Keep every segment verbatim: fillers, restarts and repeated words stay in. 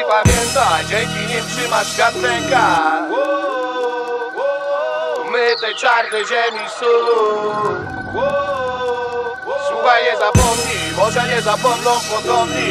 pamiętaj, dzięki nim trzymasz świat w rękach. My tej czarnej ziemi sól. Słuchaj, nie zapomnij, może nie zapomną potomni.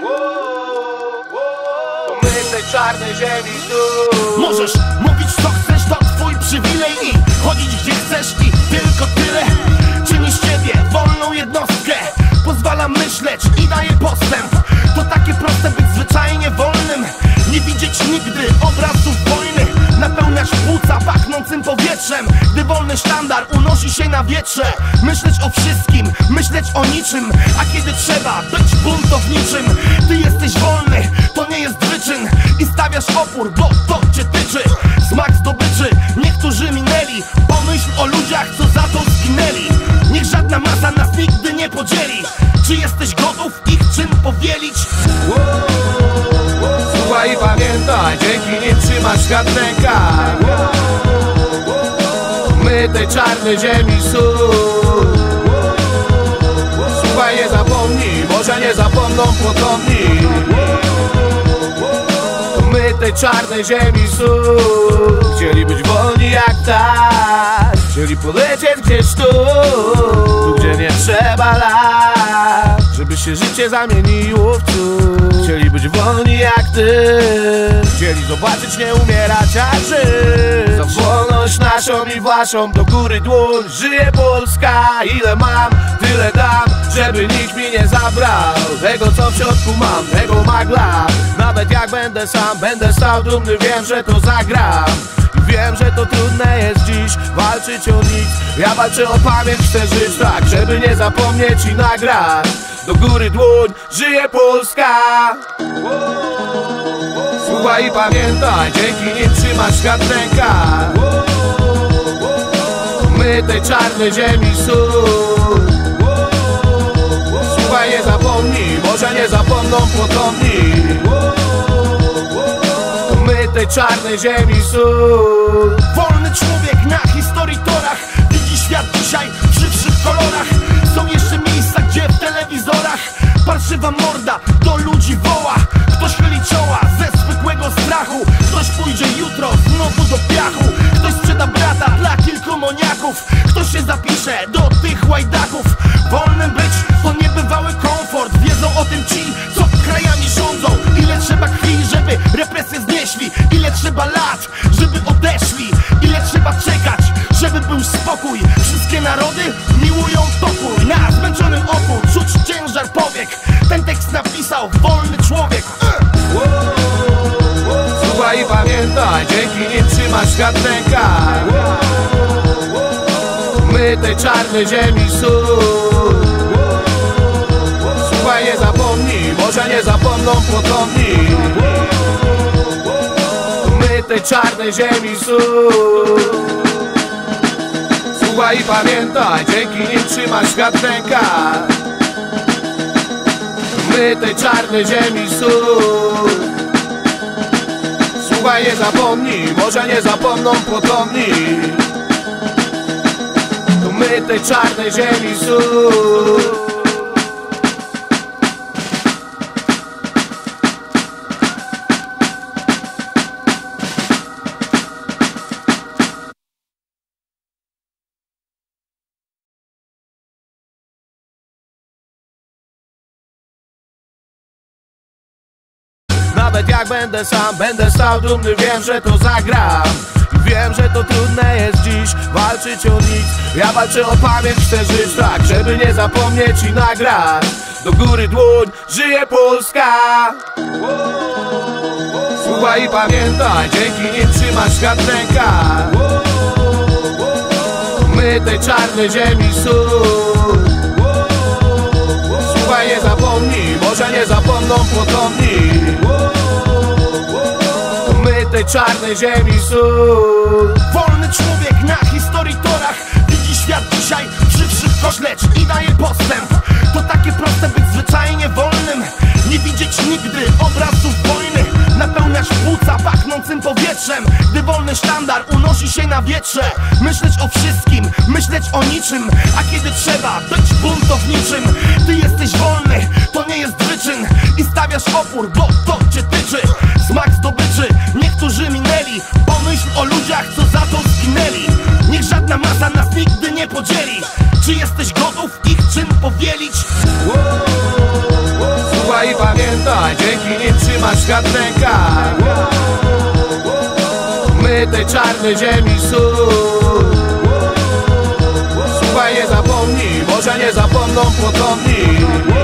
My tej czarnej ziemi sól. Możesz mówić co chcesz, to twój przywilej i chodzić gdzie chcesz i tylko tyle. Czyni z ciebie wolną jednostkę, pozwala myśleć i daje postęp. To takie proste być zwyczajnie wolnym, nie widzieć nigdy obrazów wojny. Napełniasz płuca pachnącym powietrzem, gdy wolny sztandar unosi się na wietrze. Myśleć o wszystkim, myśleć o niczym, a kiedy trzeba być buntowniczym. Ty jesteś wolny, to nie jest wyczyn i stawiasz opór, bo to cię tyczy. Smak zdobyczy, niektórzy minęli. Pomyśl o ludziach, co za to zginęli. Niech żadna masa nas nigdy nie podzieli. Czy jesteś gotów ich czyn powielić? Słuchaj i pamiętaj, dzięki nim trzymasz świat w rękach. My tej czarnej ziemi sól. Słuchaj, nie zapomnij, może nie zapomną potomni. My tej czarnej ziemi sól. Chcieli być wolni jak tak, chcieli polecieć gdzieś tu, tu gdzie nie trzeba lat, żeby się życie zamieniło w cud. Chcieli być wolni jak ty, chcieli zobaczyć, nie umierać, a żyć. Za wolność naszą i waszą do góry dłoń. Żyje Polska, ile mam, tyle dam, żeby nikt mi nie zabrał tego, co w środku mam, tego magla. Nawet jak będę sam, będę stał dumny, wiem, że to zagram. Wiem, że to trudne jest dziś walczyć o nic. Ja walczę o pamięć, chcę żyć tak, żeby nie zapomnieć i nagrać. Do góry dłoń, żyje Polska. Słuchaj i pamiętaj, dzięki nim trzymasz świat w rękach. My tej czarnej ziemi sól. Słuchaj, nie zapomnij, może nie zapomną potomni. My tej czarnej ziemi sól. Wolny człowiek na historii torach widzi świat dzisiaj w żywszych kolorach. Są jeszcze miejsca, gdzie w telewizorach parszywa morda do ludzi woła. Ktoś chyli czoła ze zwykłego strachu. Ktoś pójdzie jutro znowu do piachu. Ktoś sprzeda brata dla kilku moniaków. Ktoś się zapisze do tych łajdaków. Wolnym być to niebywały komfort. Wiedzą o tym ci, co krajami rządzą. Ile trzeba chwil, żeby represje znieśli. Ile trzeba lat, żeby odeszli. Ile trzeba czekać, żeby był spokój. Wszystkie narody miłują pokój. Na zmęczonym oku czuć ciężar powiek. Ten tekst napisał wolny człowiek. Słuchaj i pamiętaj, dzięki nim trzymasz świat w rękach. My tej czarnej ziemi sól. Słuchaj, nie zapomnij, może nie zapomną potomni. My tej czarnej ziemi sól. Słuchaj i pamiętaj, dzięki nim trzymasz świat w rękach. My tej czarnej ziemi sól. Słuchaj, nie zapomnij, może nie zapomną potomni. To my tej czarnej ziemi sól. Nawet jak będę sam, będę stał dumny, wiem, że to zagram. Wiem, że to trudne jest dziś walczyć o nic. Ja walczę o pamięć, chcę żyć tak, żeby nie zapomnieć i nagrać. Do góry dłoń, żyje Polska. Słuchaj i pamiętaj, dzięki nim trzymasz świat w rękach. My tej czarnej ziemi sól. Słuchaj, nie zapomnij, może nie zapomną potomni. My tej czarnej ziemi sól. Wolny człowiek na historii torach widzi świat dzisiaj w żywszych koszlecz i daje postęp. To takie proste być zwyczajnie wolnym, nie widzieć nigdy obrazów wojny. Napełniasz płuca pachnącym powietrzem, gdy wolny sztandar unosi się na wietrze. Myśleć o wszystkim, myśleć o niczym, a kiedy trzeba być buntowniczym. Ty jesteś wolny, to nie jest wyczyn i stawiasz opór, bo to cię tyczy. Smak zdobyczy, niektórzy minęli. Pomyśl o ludziach, co za to zginęli. Niech żadna masa nas nigdy nie podzieli. Czy jesteś gotów ich czyn powielić? Słuchaj i pamiętaj, dzięki nim trzymasz świat w rękach. My tej czarnej ziemi sól. Słuchaj, nie zapomnij, może nie zapomną potomni.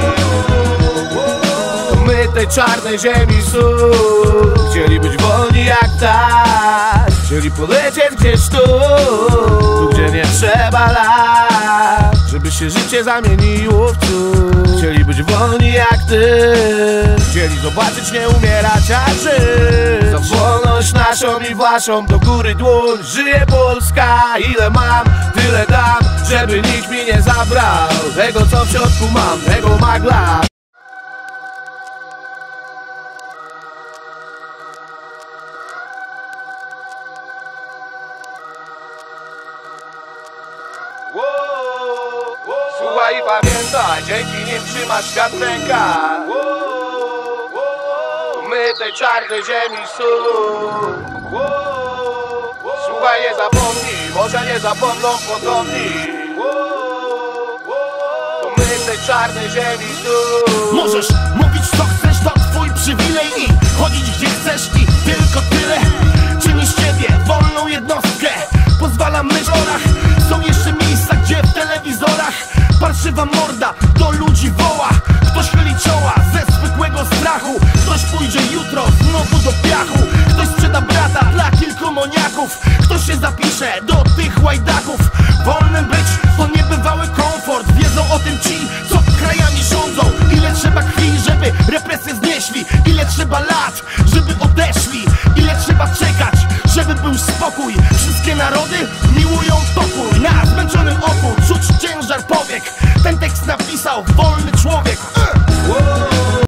My tej czarnej ziemi sól. Chcieli być wolni jak tak, chcieli polecieć gdzieś tu, tu gdzie nie trzeba lat, żeby się życie zamieniło w cud. Chcieli być wolni jak ty, chcieli zobaczyć, nie umierać, a żyć. Za wolność naszą i waszą do góry dłoń. Żyje Polska, ile mam, tyle dam, żeby nikt mi nie zabrał tego, co w środku mam, tego magla. Słuchaj i pamiętaj, dzięki nim trzymasz świat w rękach. My tej czarnej ziemi sól. Słuchaj, nie zapomnij, może nie zapomną potomni. My tej czarnej ziemi sól. Możesz mówić co chcesz, to twój przywilej i chodzić gdzie chcesz i tylko tyle. Czyni z ciebie wolną jednostkę, pozwala myśleć o rach. Są jeszcze miejsca, gdzie w telewizorach parszywa morda do ludzi woła. Ktoś chyli czoła ze zwykłego strachu. Ktoś pójdzie jutro znowu do piachu. Ktoś sprzeda brata dla kilku moniaków. Ktoś się zapisze do tych łajdaków. Wolnym być to niebywały komfort. Wiedzą o tym ci, co krajami rządzą. Ile trzeba krwi, żeby represje znieśli. Ile trzeba lat, żeby odeszli. Ile trzeba czekać, żeby był spokój. Wszystkie narody